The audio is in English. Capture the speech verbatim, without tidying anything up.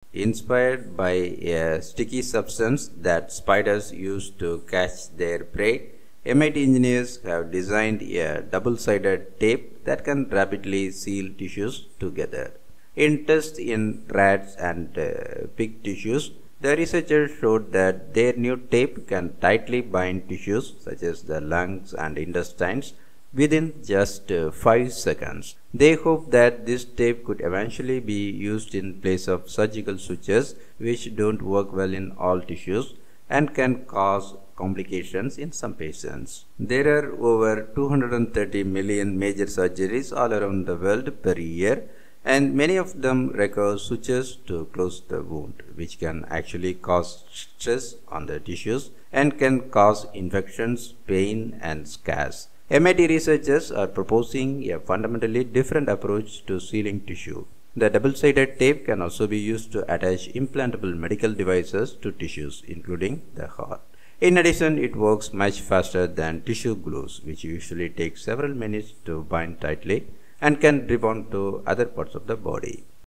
inspired by a sticky substance that spiders use to catch their prey. M I T engineers have designed a double-sided tape that can rapidly seal tissues together. In tests in rats and uh, pig tissues, the researchers showed that their new tape can tightly bind tissues such as the lungs and intestines within just uh, five seconds. They hope that this tape could eventually be used in place of surgical sutures, which don't work well in all tissues and can cause complications in some patients. There are over two hundred thirty million major surgeries all around the world per year, and many of them require sutures to close the wound, which can actually cause stress on the tissues and can cause infections, pain, and scars. M I T researchers are proposing a fundamentally different approach to sealing tissue. The double-sided tape can also be used to attach implantable medical devices to tissues, including the heart. In addition, it works much faster than tissue glues, which usually take several minutes to bind tightly and can rebound to other parts of the body.